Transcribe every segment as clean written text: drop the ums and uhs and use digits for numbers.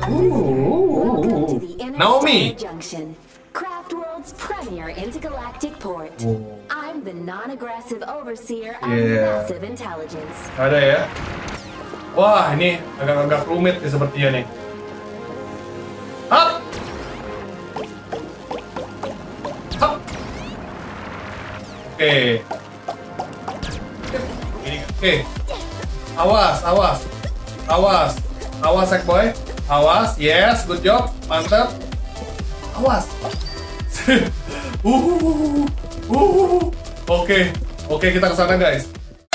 Naomi. Craft World's premier intergalactic port. I'm the non-aggressive overseer of massive intelligence. Ada ya. Wah, ini agak rumit nih sepertinya nih. Hap. Hap. Oke. Oke. Awas, awas. Awas. Awas, Sackboy. Awas. Yes, good job. Mantap. Awas. Oke, kita ke sana, guys.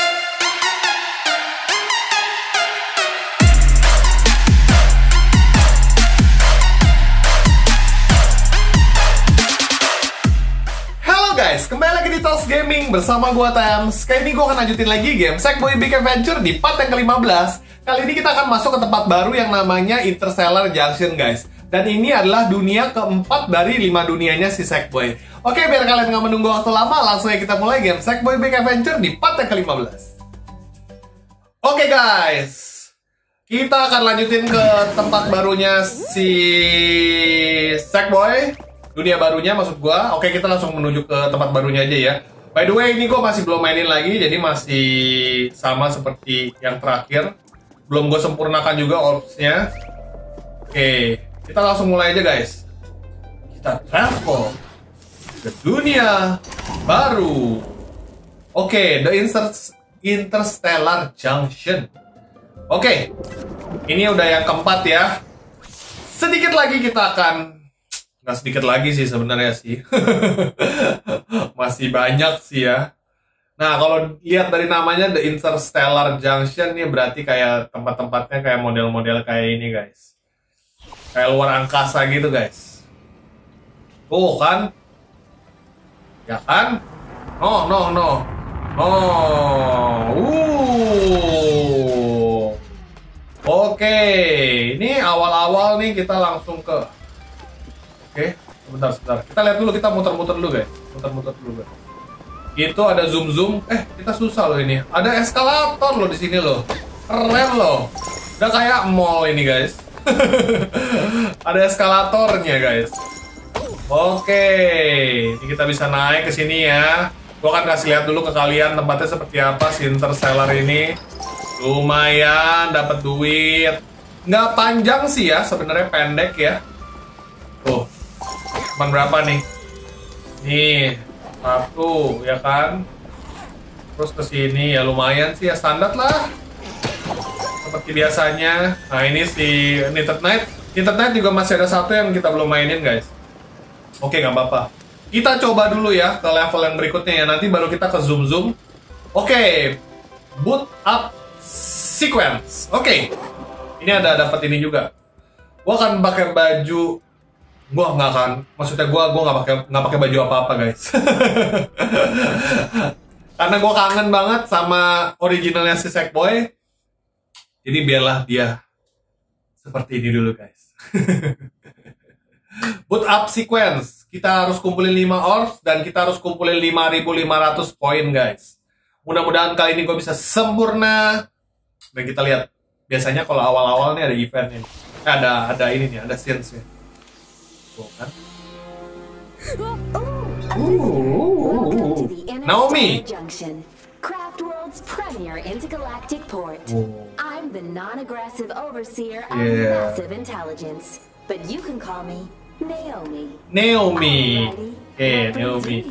Halo guys, kembali lagi di Tos Gaming bersama gua Tams. Kali ini gua akan lanjutin lagi game Sackboy Big Adventure di part yang ke-15. Kali ini kita akan masuk ke tempat baru yang namanya Interstellar Junction, guys. Dan ini adalah dunia keempat dari 5 dunianya si Sackboy. Oke, biar kalian nggak menunggu waktu lama, langsung aja kita mulai game Sackboy Big Adventure di part yang ke-15. Oke guys, kita akan lanjutin ke tempat barunya si Sackboy. Dunia barunya maksud gua. Oke, kita langsung menuju ke tempat barunya aja ya. By the way, ini gua masih belum mainin lagi, jadi masih sama seperti yang terakhir. Belum gue sempurnakan juga orbsnya. Oke. Kita langsung mulai aja guys. Kita travel ke dunia baru. Oke, The Interstellar Junction. Oke, ini udah yang keempat ya. Sedikit lagi kita akan, nggak sedikit lagi sih sebenarnya sih. Masih banyak sih ya. Nah, kalau lihat dari namanya The Interstellar Junction, ini berarti kayak tempat-tempatnya kayak model-model kayak ini guys. Kayak luar angkasa gitu guys. Tuh kan. Ya kan. No. Oke. Ini awal-awal nih kita langsung ke. Oke. Sebentar. Kita lihat dulu, kita muter-muter dulu guys. Muter-muter dulu guys. Itu ada zoom. Kita susah loh ini. Ada eskalator loh di sini loh. Keren loh. Udah kayak mall ini guys. Ada eskalatornya guys. Oke, ini kita bisa naik ke sini ya. Gua akan kasih lihat dulu ke kalian tempatnya seperti apa si Interstellar ini. Lumayan dapat duit. Nggak panjang sih ya, sebenarnya pendek ya. Tuh, cuman berapa nih? Nih, 1 ya kan. Terus ke sini ya lumayan sih ya, standar lah. Seperti biasanya. Nah, ini si Knitted Knight juga masih ada satu yang kita belum mainin guys. Oke, nggak apa-apa. Kita coba dulu ya ke level yang berikutnya ya. Nanti baru kita ke zoom. Oke, boot up sequence. Oke, ini ada dapat ini juga. Gua akan pakai baju. Gua nggak akan. Maksudnya gua nggak pakai baju apa-apa guys. Karena gua kangen banget sama originalnya si Sackboy. Jadi biarlah dia seperti ini dulu guys. Boot up sequence. Kita harus kumpulin 5 orbs dan kita harus kumpulin 5.500 poin guys. Mudah-mudahan kali ini gue bisa sempurna. Dan kita lihat. Biasanya kalau awal-awal nih ada eventnya. Ada ini nih, ada scenes-nya. Tuh kan. Naomi. Craft World's premier intergalactic port. I'm the non-aggressive overseer of massive intelligence, but you can call me Naomi. Hey, Naomi.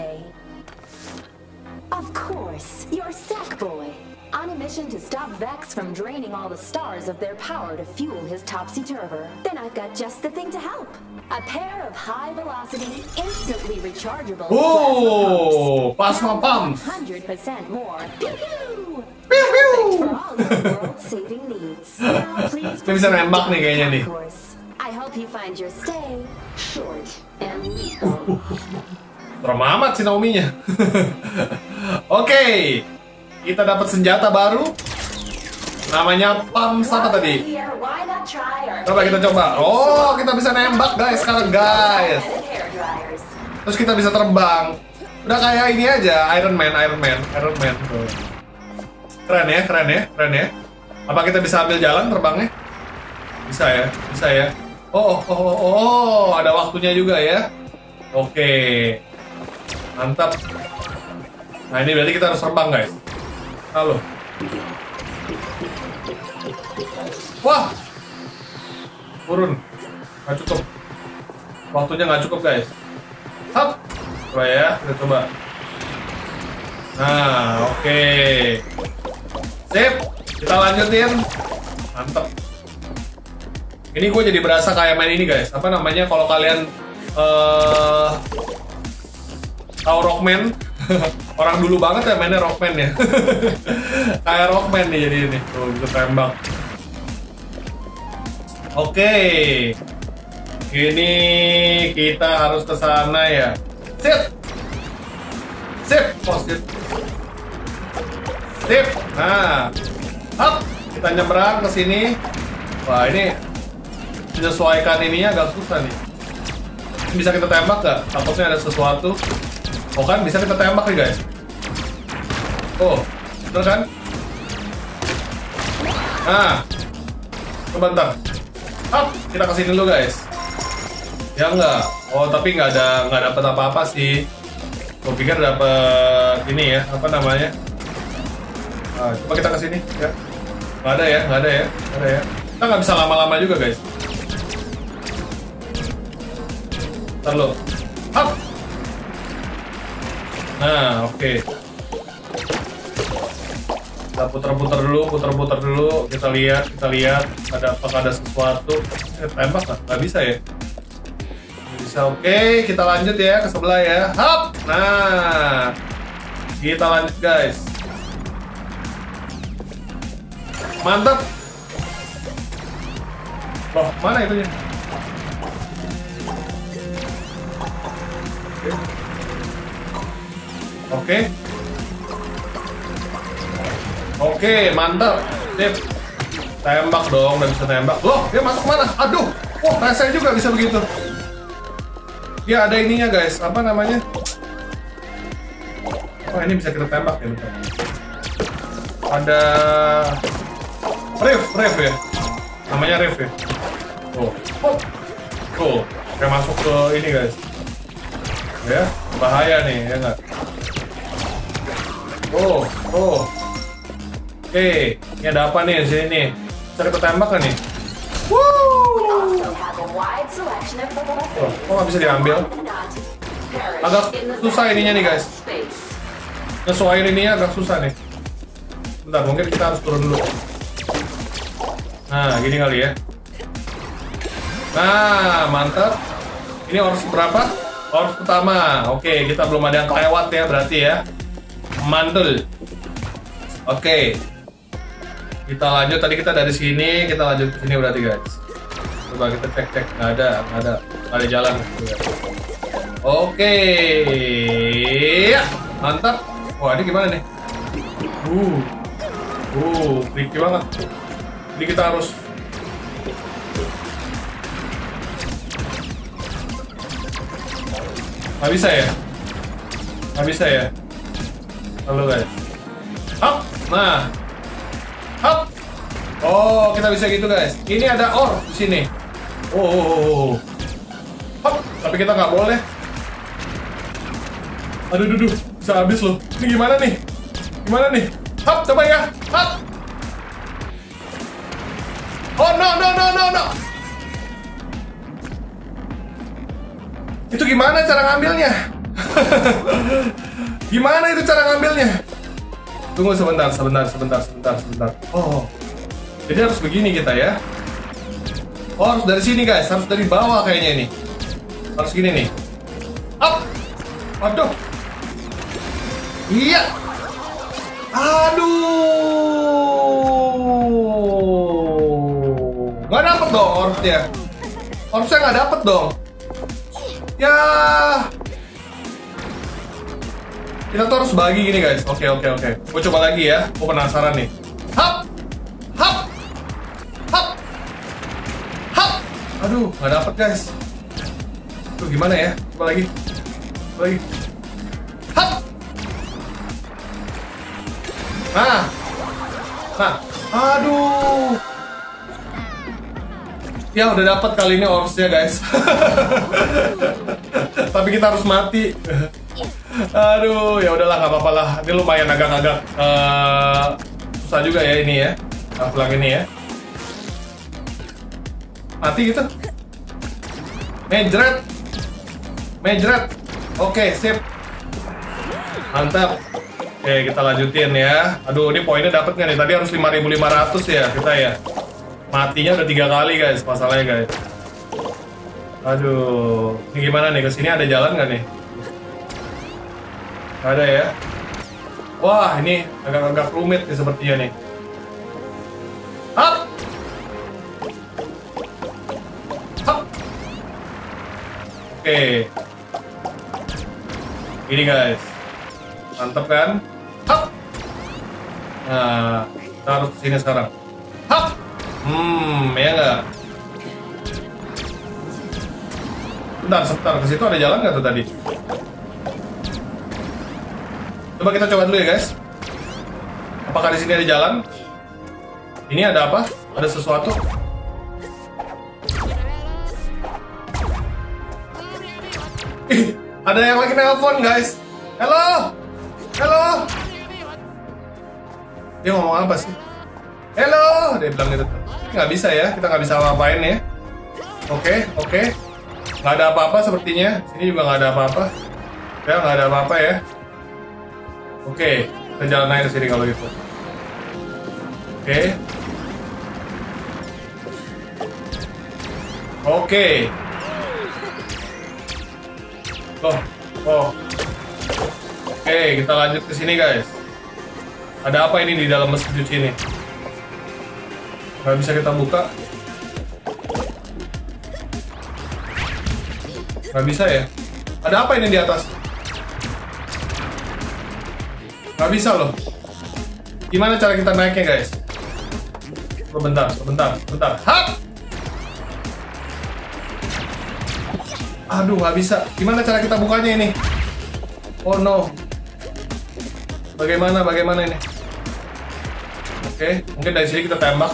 Of course, you're Sackboy. On a mission to stop Vex from draining all the stars of their power to fuel his topsy-turver. Then I've got just the thing to help. A pair of high-velocity, instantly rechargeable plasma pumps. 100% more. Pew-pew! Perfect for all your world-saving needs. Now, please bisa nembak nih kayaknya nih. I hope you find your stay short and lethal. Serem amat si Naomi-nya. Oke. Kita dapat senjata baru. Namanya pumps apa tadi? Coba kita coba. Oh, kita bisa nembak guys sekarang guys. Terus kita bisa terbang. Udah kayak ini aja, Iron Man. Keren ya. Apa kita bisa ambil jalan terbangnya? Bisa ya, bisa ya. Oh, ada waktunya juga ya. Oke. Mantap. Nah, ini berarti kita harus terbang, guys. Halo. Wah. Turun. Nggak cukup. Waktunya nggak cukup, guys. Hap. Coba ya, kita coba. Nah, oke. Sip. Kita lanjutin. Mantap. Ini gue jadi berasa kayak main ini, guys. Apa namanya kalau kalian tahu Rockman? Orang dulu banget ya mainnya Rockman ya. Kayak Rockman nih jadi ini. Tuh, bisa tembak. Oke. Ini kita harus ke sana ya. Sip. Sip. Oh, sip. Sip. Nah. Hap. Kita nyebrang ke sini. Wah, ini menyesuaikan ininya agak susah nih. Bisa kita tembak nggak? Takutnya ada sesuatu. Oh kan, bisa kita tembak nih guys. Oh, bener kan? Nah, sebentar. Hap, kita kesini dulu guys. Ya nggak? Oh, tapi nggak dapet apa-apa sih. Gue pikir dapet ini ya, apa namanya? Nah, coba kita kesini ya. Nggak ada ya, nggak ada ya, nggak ada ya. Kita nggak bisa lama-lama juga guys. Ntar lo. Hap. Nah, oke. Kita putar-putar dulu. Kita lihat. Apakah ada sesuatu. Tembak nggak? Nggak bisa ya? Nggak bisa, oke. Kita lanjut ya ke sebelah ya. Hap. Nah. Kita lanjut guys. Mantap. Loh, mana itunya? Oke, mantap. Sip. Tembak dong, udah bisa tembak. Loh, dia masuk mana? Aduh. Oh, rasanya juga bisa begitu. Dia ada ininya, guys. Apa namanya? Oh, ini bisa kita tembak ya, betul. Ada Rev ya. Namanya Rev ya. Tuh. Kayak masuk ke ini, guys. Ya, bahaya nih, ya nggak? Oke, ini ada apa nih di sini nih? Cari ketembak kan nih? Kok nggak bisa diambil? Agak susah ininya nih guys. Nyesuaiin ininya agak susah nih. Bentar, mungkin kita harus turun dulu. Nah, gini kali ya. Nah, mantap. Ini ors berapa? Ors pertama. Oke, kita belum ada yang kelewat ya berarti ya. Mantul. Oke. Kita lanjut, tadi kita dari sini, kita lanjut ke sini berarti guys. Coba kita cek, nggak ada jalan. Oke. Ya, mantap. Wah, ini gimana nih? Tricky banget. Ini kita harus nggak bisa ya? Halo guys. Hap, nah, hap. Oh, kita bisa gitu guys. Ini ada or di sini. Oh. Hap, tapi kita nggak boleh. Aduh, bisa habis loh. Ini gimana nih? Hap, coba ya. Hap. Oh no. Itu gimana cara ngambilnya? Gimana itu cara ngambilnya? Tunggu sebentar. Oh, jadi harus begini kita ya. Oh, harus dari sini guys, harus dari bawah kayaknya ini. Harus gini nih. Up. Aduh. Iya. Aduh. Nggak dapet dong orbsnya. Orbsnya nggak dapet dong. Ya. Kita tuh harus bagi gini guys. Oke. Gue coba lagi ya. Gue penasaran nih. Hap. Aduh, nggak dapet guys. Tuh gimana ya? Coba lagi. Hap. Nah. Aduh. Ya udah dapat kali ini orbsnya guys. Tapi kita harus mati. Aduh, ya udahlah nggak apa-apa lah. Ini lumayan agak-agak susah juga ya ini ya. Pulang ini ya. Mati gitu. Mejret. Oke, sip. Mantap. Oke, kita lanjutin ya. Aduh, ini poinnya dapat nggak nih? Tadi harus 5.500 ya kita ya. Matinya udah 3 kali guys, masalahnya guys. Aduh, ini gimana nih? Kesini ada jalan nggak nih? Nggak ada ya. Wah, ini agak-agak rumit nih sepertinya nih. Hap! Oke. Ini guys. Mantap kan? Hap! Nah, kita harus kesini sekarang. Hap! Ya nggak? Sebentar, ke situ ada jalan nggak tuh tadi? Coba kita coba dulu ya guys. Apakah di sini ada jalan? Ini ada apa? Ada sesuatu? Ih, ada yang lagi nelpon guys. Halo. Dia ngomong apa sih? Hello, dia bilang gitu. Nggak bisa ya, kita nggak bisa ngapain ya. Oke. Nggak ada apa-apa sepertinya. Sini juga nggak ada apa-apa. Ya, nggak ada apa-apa ya. Oke, kita jalan aja ke sini kalau gitu. Oke. Oke, kita lanjut ke sini guys. Ada apa ini di dalam mesin cuci ini? Nggak bisa kita buka. Nggak bisa ya? Ada apa ini di atas? Nggak bisa loh. Gimana cara kita naiknya guys? Bentar. Hap! Aduh, nggak bisa. Gimana cara kita bukanya ini? Oh no. Bagaimana ini? Oke, mungkin dari sini kita tembak.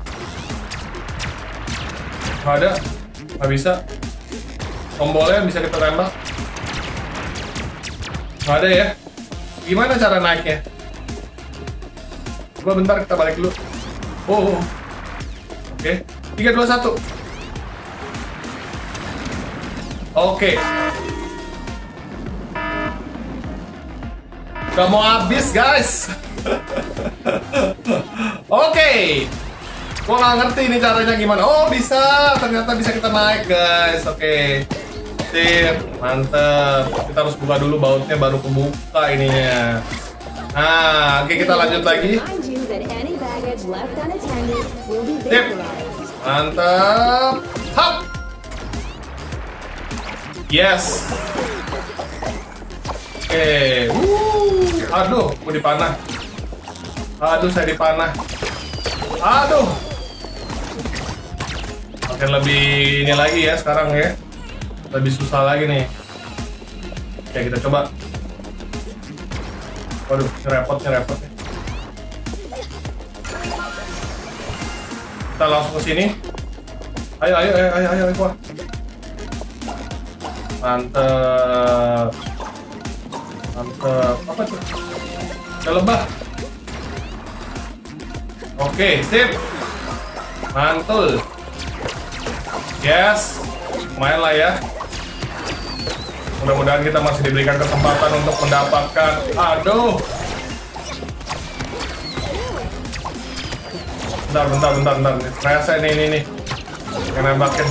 Nggak ada. Nggak bisa. Tombolnya bisa kita tembak. Nggak ada ya. Gimana cara naiknya? Coba bentar, kita balik dulu. Oke. 3, 2, 1. Oke. Udah mau habis guys. Oke. Gua nggak ngerti ini caranya gimana. Oh bisa, ternyata bisa kita naik guys. Oke. Sip, mantep. Kita harus buka dulu bautnya baru kebuka ininya. Nah, oke kita lanjut lagi. Sip, mantep. Hap. Yes. Oke. Aduh, aku dipanah. Aduh, saya dipanah. Aduh. Makin lebih ini lagi ya sekarang ya. Lebih susah lagi nih. Oke, kita coba. Waduh, repot nih. Kita langsung ke sini. Ayo, keluar. Mantep. Apa tuh? Ada lebah. Oke, sip. Mantul. Yes. Lumayan lah ya. Mudah-mudahan kita masih diberikan kesempatan untuk mendapatkan. Aduh. Bentar. Rasa ini. Yang nembakin.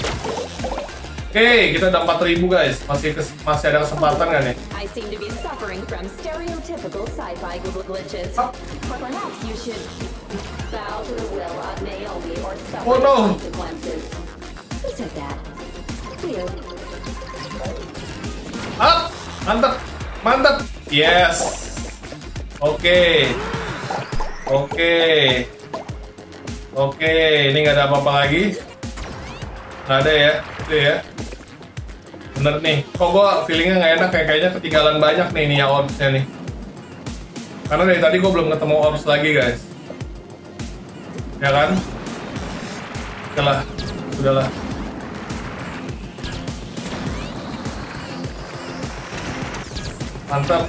Oke, kita udah 4.000 guys. Masih ada kesempatan nggak nih? I seem to be suffering from stereotypical sci-fi glitches. Perhaps you should bow to the will of Naomi or suffer consequences. Who said that? Weird. Mantap. Yes. Oke. Ini nggak ada apa-apa lagi. Nggak ada ya, itu ya. Bener nih. Kok gua feelingnya nggak enak, kayaknya ketinggalan banyak nih ini ya orbsnya nih. Karena dari tadi gua belum ketemu orbs lagi guys. Ya kan? Oke lah. udahlah. Mantap.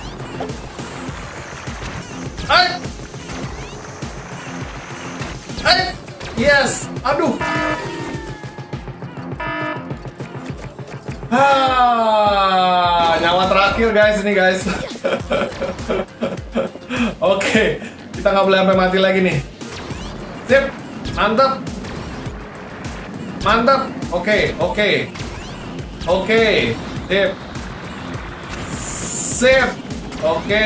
Yes. Aduh. Nyawa terakhir guys ini guys. Oke, kita nggak boleh sampai mati lagi nih. Sip, mantap. Mantap. Oke. Sip. Sip. Oke.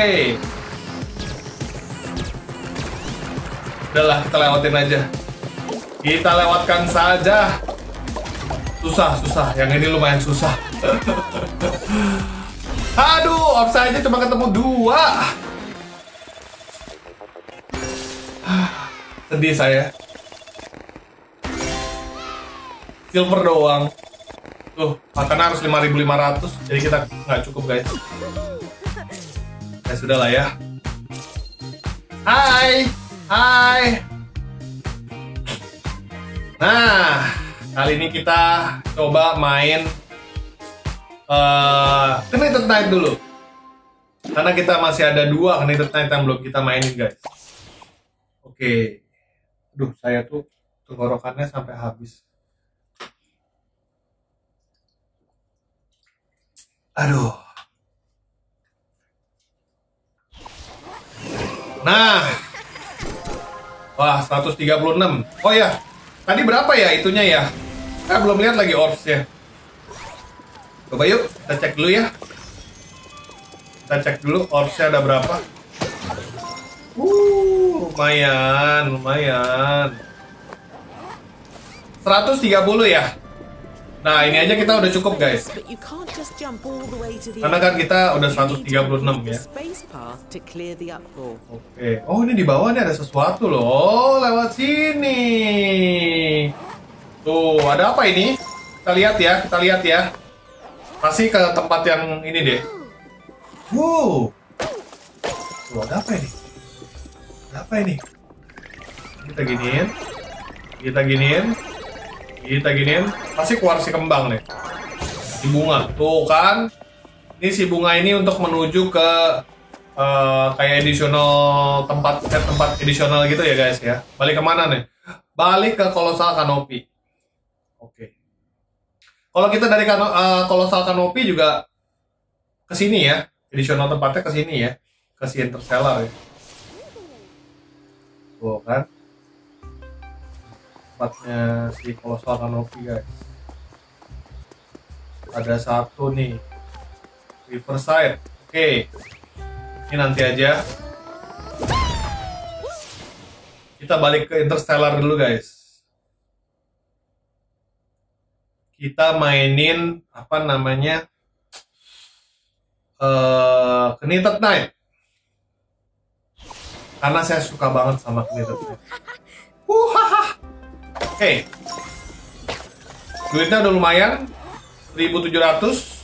Udahlah, kita lewatin aja. Kita lewatkan saja. Susah. Yang ini lumayan susah. Aduh, offside aja cuma ketemu 2. Sedih saya. Silver doang. Tuh, makan harus 5.500. Jadi kita nggak cukup guys. Ya sudah lah ya. Hai. Nah, kali ini kita coba main Knitted Knight dulu. Karena kita masih ada 2 Knitted Knight yang belum kita mainin guys. Oke. Duh, saya tuh tenggorokannya sampai habis. Aduh. Nah. Wah, 136. Oh ya, tadi berapa ya itunya ya? Saya belum lihat lagi orbs-nya. Coba yuk, kita cek dulu ya. Kita cek dulu orbs-nya ada berapa. Lumayan. 130 ya. Nah, ini aja kita udah cukup guys. Karena kan kita udah 136 ya. Oke. Oh, ini di bawah nih ada sesuatu loh. Lewat sini. Tuh, ada apa ini? Kita lihat ya. Pasti ke tempat yang ini deh. Wow. Tuh, ada apa ini? Kita giniin. Pasti keluar si kembang nih. Si bunga. Tuh kan. Ini si bunga ini untuk menuju ke kayak additional tempat additional gitu ya guys ya. Balik kemana nih? Balik ke Colossal Canopy. Oke. Kalau kita dari Colossal Canopy juga ke sini ya. Additional tempatnya ke sini ya. Ke si Interstellar ya. Tuh kan. Tempatnya si Colossal Canopy guys. Ada satu nih, Riverside. Oke, ini nanti aja. Kita balik ke Interstellar dulu guys. Kita mainin apa namanya, Knitted Knight. Karena saya suka banget sama Knitted Knight. Oke. Duitnya udah lumayan, 1.700.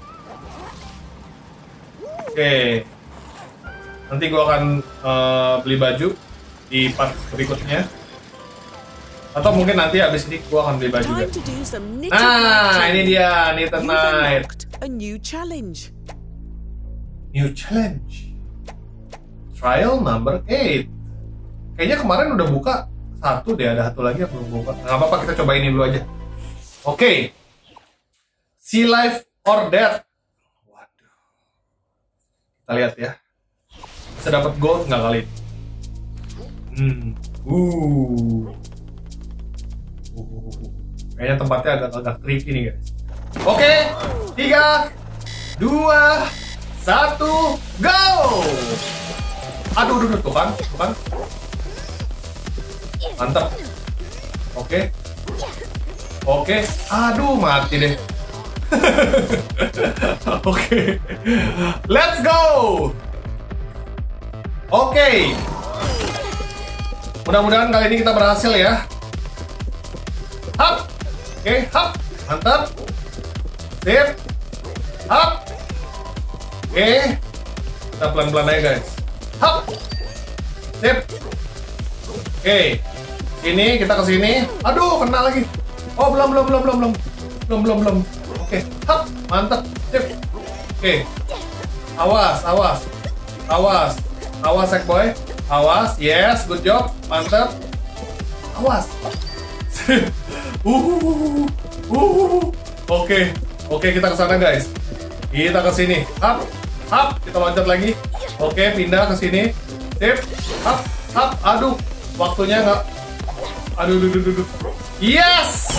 Oke. Nanti gua akan beli baju di part berikutnya. Atau mungkin nanti habis ini gua akan beli baju juga. Nah, ini dia Knitted Knight. New challenge. Trial number 8. Kayaknya kemarin udah buka satu deh, ada satu lagi yang belum buka. Nggak apa-apa, kita coba ini dulu aja. Oke. See life or death. Waduh. Kita lihat ya. Bisa dapat gold nggak kali ini? Kayaknya tempatnya agak tricky nih guys. Oke. 3, 2, 1, go! Aduh, tuh kan. Mantap. Oke. Aduh, mati deh. Oke. Let's go. Oke. Mudah-mudahan kali ini kita berhasil ya. Hap. Oke, hap. Mantap. Sip. Hap. Oke. Kita pelan-pelan aja guys. Hap. Sip. Oke. Ini kita ke sini. Aduh, kena lagi. Oh, belum. Oke, hap, mantap. Sip. Oke. Awas, Sackboy. Awas, yes, good job, mantap. Awas. Oke, kita ke sana guys. Kita ke sini. Hap, kita loncat lagi. Oke, pindah ke sini. Sip. Hap. Aduh, waktunya nggak. Aduh. Yes.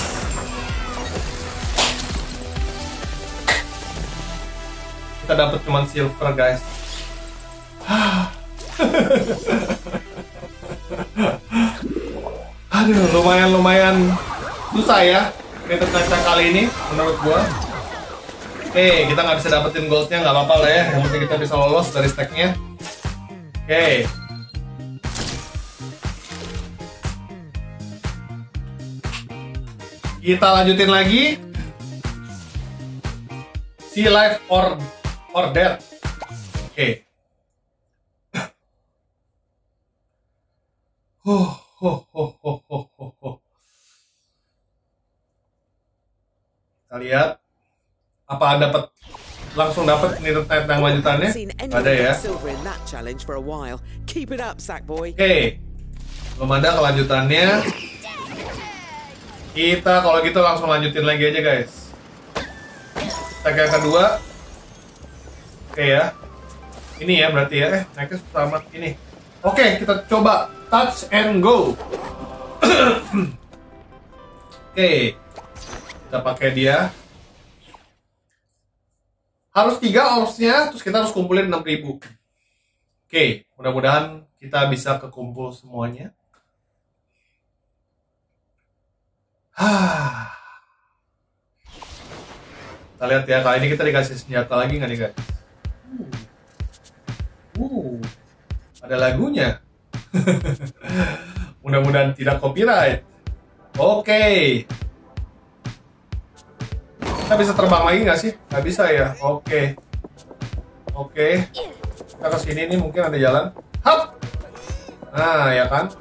Kita dapat cuman silver guys. Aduh, lumayan susah ya Knitted Knight kali ini menurut gua. Oke, kita nggak bisa dapetin goldnya, nggak apa-apa lah ya. Yang penting kita bisa lolos dari stacknya. Oke. Kita lanjutin lagi. See life or death. Oke. Kita lihat apa langsung dapat Knitted Knight yang lanjutannya. Ada ya. Oke. Belum ada kelanjutannya. Kita kalau gitu langsung lanjutin lagi aja guys. Tag yang kedua. Oke ya. Ini ya berarti ya. Naiknya sama ini. Oke, kita coba touch and go. Oke. Kita pakai dia. Harus 3 orbsnya, terus kita harus kumpulin 6.000. Oke, mudah-mudahan kita bisa kekumpul semuanya. Kita lihat ya, kali ini kita dikasih senjata lagi nggak nih guys? Ada lagunya. Mudah-mudahan tidak copyright. Oke. Kita bisa terbang lagi nggak sih? Nggak bisa ya. Oke. Kita kesini nih, mungkin ada jalan. Hap. Nah, ya kan?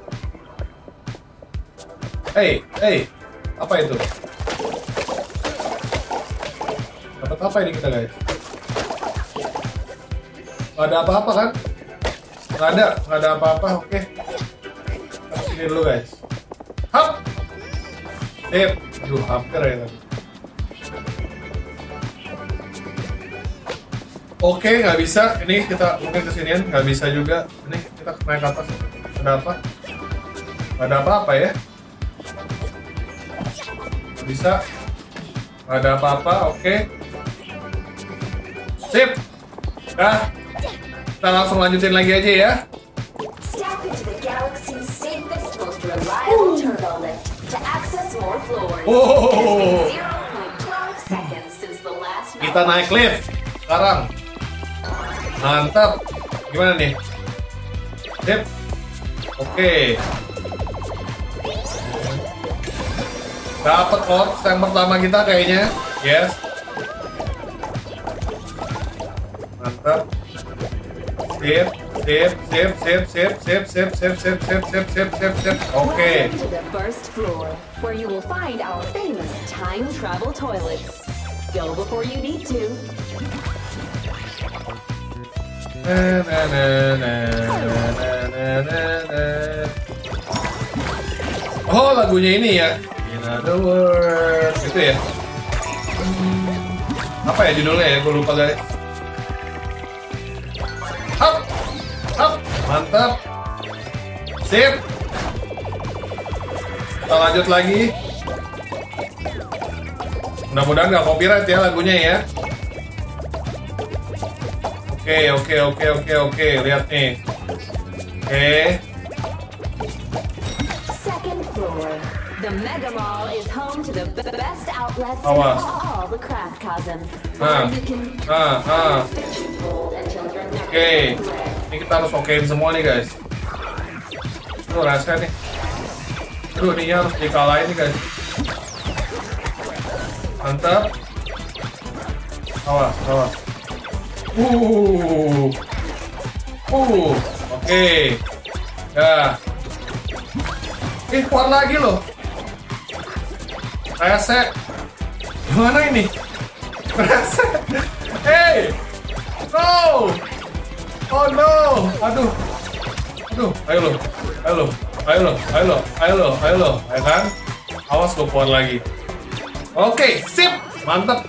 Hey. Apa itu? Dapat apa ini kita guys? Nggak ada apa-apa kan? Nggak ada apa-apa. Oke. Kita kesini dulu guys. Hap. Sip. Aduh, hampir ya tadi. Oke, nggak bisa. Ini kita mungkin kesinian, nggak bisa juga. Ini kita naik ke atas. Ada apa? Nggak ada apa-apa ya. Nggak bisa. Nggak ada apa-apa. Oke. Sip. Dah. Kita langsung lanjutin lagi aja ya. Step into the galaxy's safest, most reliable turbo lift to access more floors. Oh. 0.12 seconds since the last. Kita naik lift sekarang. Mantap. Gimana nih? Sip. Oke. Dapat orbs yang pertama kita kayaknya. Yes. Mantap. Sip. Oke. To the first floor, where you will find our famous time travel toilets. Go before you need to. Oh, lagunya ini ya. In other words, itu ya. Apa ya judulnya ya? Gue lupa guys. Hap, mantap. Sip. Kita lanjut lagi. Mudah-mudahan nggak copyright ya lagunya ya. Oke. Lihat nih. Oke. Second floor. The Mega Mall is home to the best outlets in Awas. all the craft cosm. Oke. Ini kita harus okein semua nih guys. Tuh rahasia nih. Aduh, ini harus dikalahin nih guys. Mantap. Awas. Oke. Ya. Keluar lagi loh. Rese. Gimana ini? Rese. Hey! No! Oh no! Aduh. Ayo lo. Ya kan? Awas lo keluar lagi. Oke, sip. Mantap.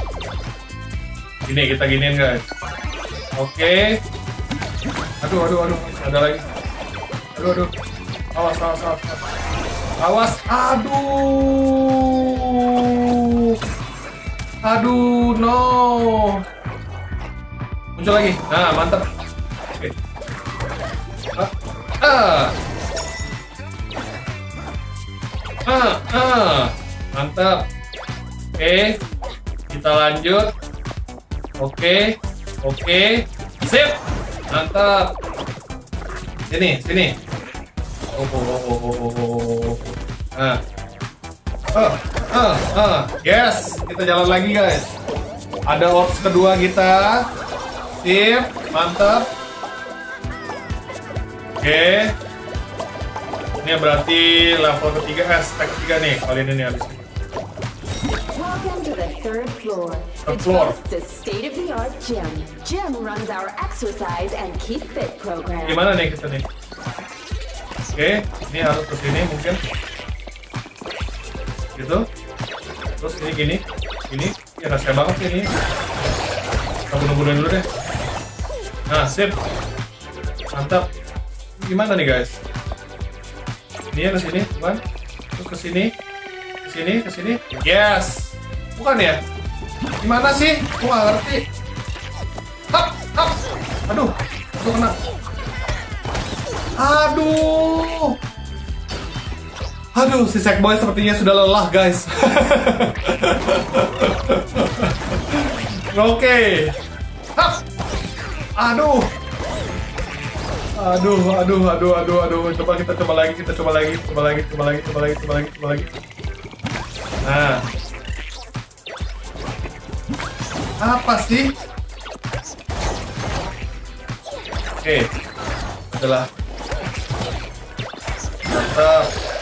Gini, kita giniin guys. Oke. Aduh. Ada lagi. Aduh. Awas. Aduh, no. Muncul lagi. Nah, mantap. Oke. Mantap. Oke. Kita lanjut. Oke. Sip. Mantap. Sini. Yes, kita jalan lagi guys. Ada orbs kedua kita. Sip, mantap. Oke. Ini berarti level ketiga, stack ketiga nih. Kali ini habis. Welcome to the third floor. It's a state-of-the-art gym. Jim runs our exercise and keep fit program. Gimana nih kita nih? Oke, ini harus ke sini mungkin. Gitu. Terus ini gini. Ya rahasia banget ini. Kita bunuh-bunuhin dulu deh. Nah, sip. Mantap. Gimana nih guys? Ini ya ke sini, bukan? Terus ke sini. Yes. Bukan ya? Gimana sih? Gua nggak ngerti. Hap. Aduh, kena. Aduh, si Sackboy sepertinya sudah lelah, guys. Oke. Hap. Aduh. Kita coba lagi. Nah. Apa sih? Oke. Adalah. Mantap.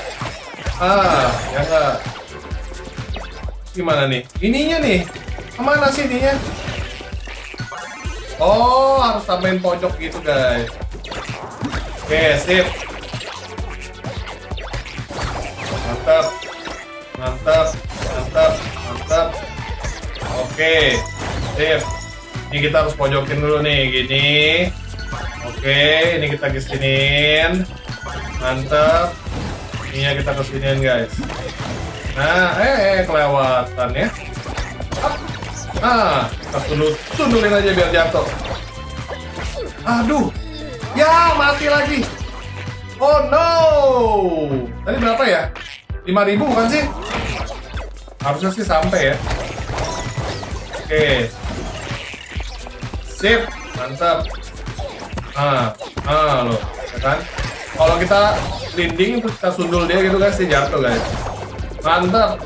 Ya enggak. Gimana nih? Ininya nih. Kemana sih ininya? Oh, harus tambahin pojok gitu, guys. Oke, sip. Mantap. Oke, sip. Ini kita harus pojokin dulu nih, gini. Oke, ini kita kesinin. Mantap. Ini ya kita kesiniin, guys. Nah, kelewatan ya. Kita tundulin aja biar jatuh. Aduh. Ya, mati lagi. Oh no. Tadi berapa ya? 5.000 bukan sih? Harusnya sih sampai ya. Oke. Sip, mantap. Loh, ya kan? Kalau kita linding terus kita sundul dia gitu guys, dia jatuh guys. Mantap.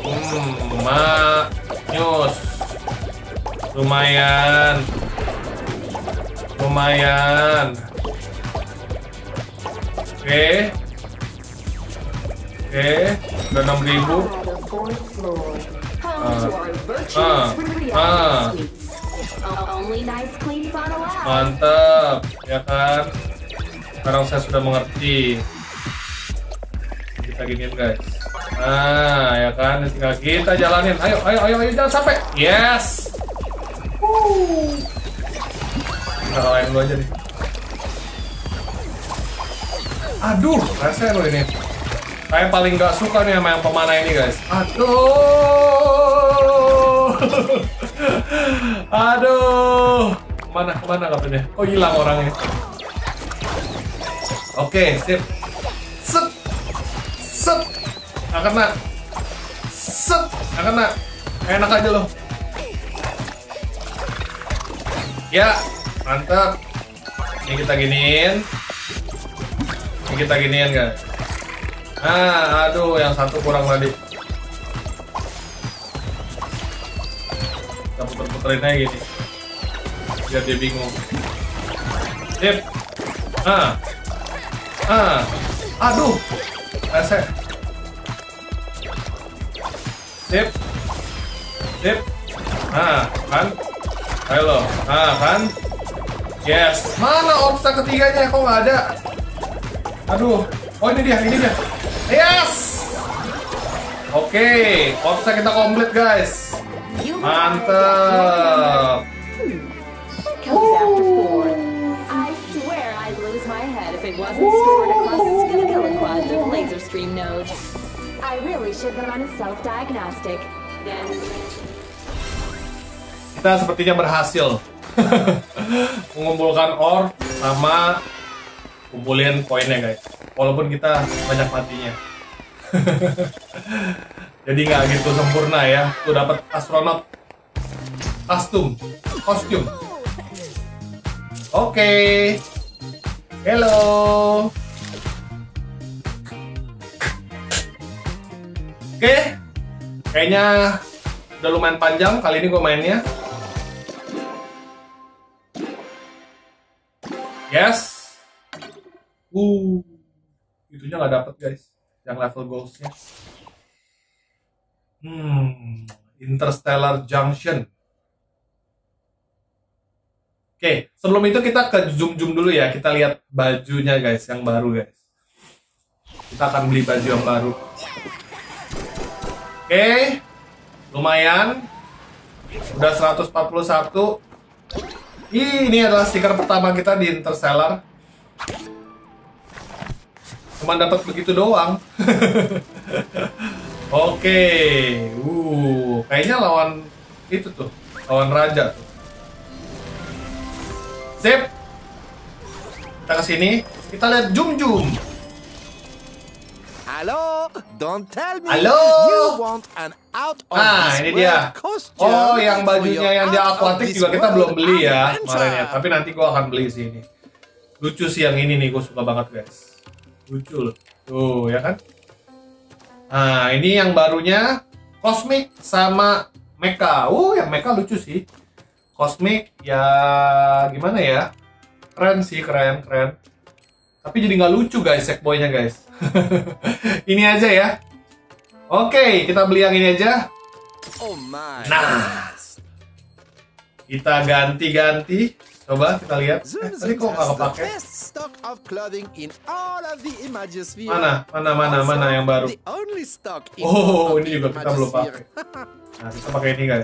Nyus. Lumayan. Oke, udah 6.000. Mantap, ya kan? Sekarang saya sudah mengerti. Kita giniin guys. Ya kan? Tinggal kita jalanin. Ayo, jangan sampai. Yes. Kita kalahin dulu aja nih. Aduh, rese lo ini. Saya paling gak suka nih sama yang pemanah ini guys. Aduh. Kemana katanya? Oh, hilang orangnya. Oke, sip. Set. Nggak kena. Enak aja loh. Ya, mantap. Ini kita giniin. Guys. Aduh, yang satu kurang tadi. Kita puter-puterin aja gini. Biar dia bingung. Sip. Aduh. Rese. Sip. Sip. Nah, kan? Ayo lo. Nah, kan? Yes. Mana obstacle ketiganya? Kok nggak ada? Aduh. Oh, ini dia. Yes. Oke. Obstacle kita komplit, guys. Mantap. Comes after 4. I swear I'd lose my head if it wasn't stored across skilliquads of laser stream nodes. I really should run a self-diagnostic. Kita sepertinya berhasil mengumpulkan ore sama kumpulin poinnya, guys. Walaupun kita banyak matinya. Jadi nggak gitu sempurna ya. Tuh dapat astronot kostum. Oke. Hello. Oke. Kayaknya udah lumayan panjang kali ini gue mainnya. Yes. Itunya nggak dapet, guys. Yang level goals-nya. Interstellar Junction. Oke, sebelum itu kita ke zoom dulu ya. Kita lihat bajunya, guys, yang baru, guys. Kita akan beli baju yang baru. Oke, lumayan. Udah 141. Ini adalah stiker pertama kita di Interstellar. Cuma dapat begitu doang. Oke. Kayaknya lawan itu tuh, lawan raja tuh. Sip. Kita ke sini, kita lihat Jum. Halo, don't tell me Halo. you want an out of Ini dia. Oh, yang bajunya yang di aquatic juga kita belum beli ya kemarin ya. Tapi nanti gua akan beli sih ini. Lucu sih yang ini nih, gue suka banget, guys. Lucu loh. Tuh, ya kan? Nah, ini yang barunya Cosmic sama Mecha. Yang Mecha lucu sih. Cosmic ya gimana ya? Keren sih, keren. Tapi jadi nggak lucu, guys, Sackboy-nya, guys. Ini aja ya. Oke, kita beli yang ini aja. Oh my. Nah, kita ganti. Coba kita lihat. Tadi kok nggak kepake? Mana yang baru? Oh, ini juga kita belum pakai. Nah, kita pakai ini, guys.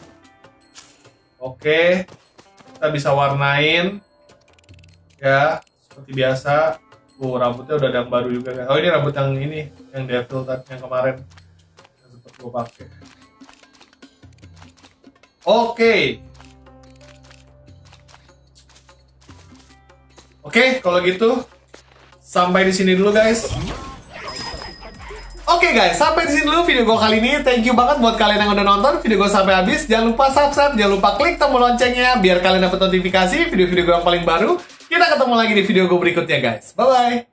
Oke, kita bisa warnain. Ya, seperti biasa. Rambutnya udah ada yang baru juga, guys. Oh, ini rambut yang ini, yang Devil tadi, yang kemarin. Yang sempat gue pakai. Oke, kalau gitu sampai di sini dulu, guys. Oke, guys, sampai di sini dulu video gue kali ini. Thank you banget buat kalian yang udah nonton video gue sampai habis. Jangan lupa subscribe, jangan lupa klik tombol loncengnya biar kalian dapat notifikasi video-video gue yang paling baru. Kita ketemu lagi di video gue berikutnya, guys. Bye bye.